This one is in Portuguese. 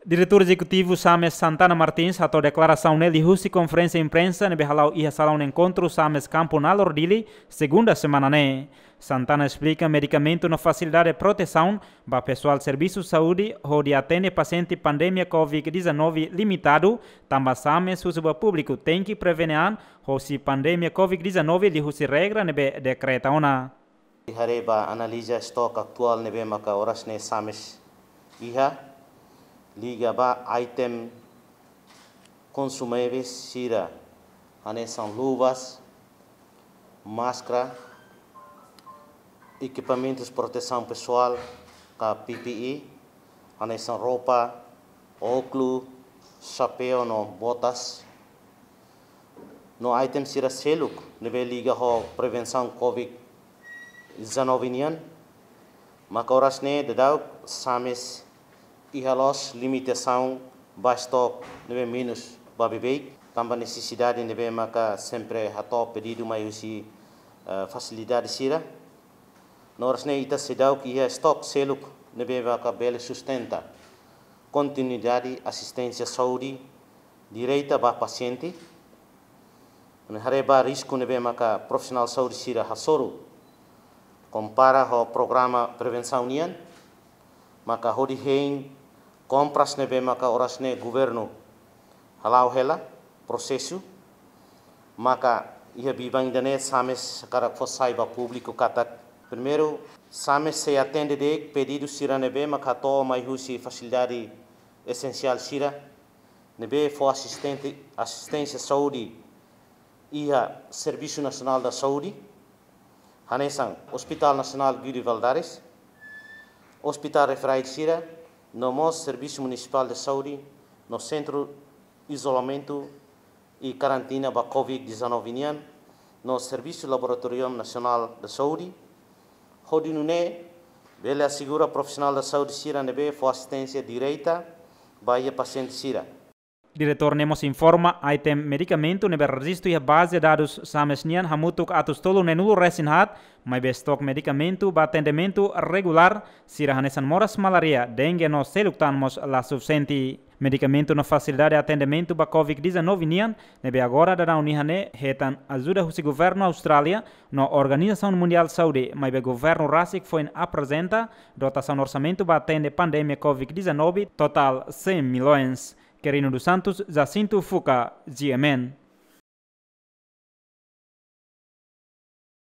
Diretor Executivo Sames Santana Martins atau declaração nele husi conferência imprensa nebe halau ia salão encontro Sames Campo na Lordili segunda semana né. Santana explica medicamento na facilidade de proteção para pessoal de serviço de saúde onde atende paciente pandemia COVID-19 limitado, também Sames usuba público tem que prevenir se pandemia COVID-19 li husi regra nebe decreta ona. Hareba analisa stok aktual nebe maka oras ne Sames iha liga ba item consumíveis sira ane são luvas, máscara, equipamentos de proteção pessoal, ka PPE, ane são roupa, óculos, chapéu, no botas. No item sira seluk nebe liga ho prevenção COVID-19 nian, maka oras ne dedau Sames ihalos limitação bastok nebe minus babibei também necessidade nebe maka sempre hato pedido maiusi facilidade sira nors ne ita sedau que ia stock seluk nebe maka bele sustenta continuidade assistência saúde direita ba paciente hareba risco nebe maka profissional saúde sira hasoru compara ho programa prevenção nian maka hodi hein compras nebe maka oras ne governo halau hela processo maka ia bibang dane Sames karak fosai ba público katak primeiro Sames se atende de pedido sira nebe maka to mai husi facilidade essencial sira nebe fo assistência saúde ia Serviço Nacional da Saúde hanesang Hospital Nacional Guido Valadares Hospital Referai sira no nosso Serviço Municipal de Saúde, no Centro de Isolamento e Quarentena para COVID-19, no Serviço Laboratório Nacional de Saúde, onde ele assegura profissional da saúde sira nebe for assistência direita para paciente sira. Diretor Nemos informa item medicamento nebe registro e base de dados Sames nian hamutuk atus tolu nenulo resinhat, mai bestok medicamento ba atendimento regular sira hanesan moras malaria dengue no seluktanmos la suficiente medicamento na facilidade de atendimento ba COVID-19 nian nebe agora da unihane hetan ajuda husi governo Austrália no Organização Mundial de Saúde mai be governo rasik foi apresenta dotação orçamento ba atende pandemia COVID-19 total 100 milhões. Querino dos Santos, Jacinto Fuca, GMN.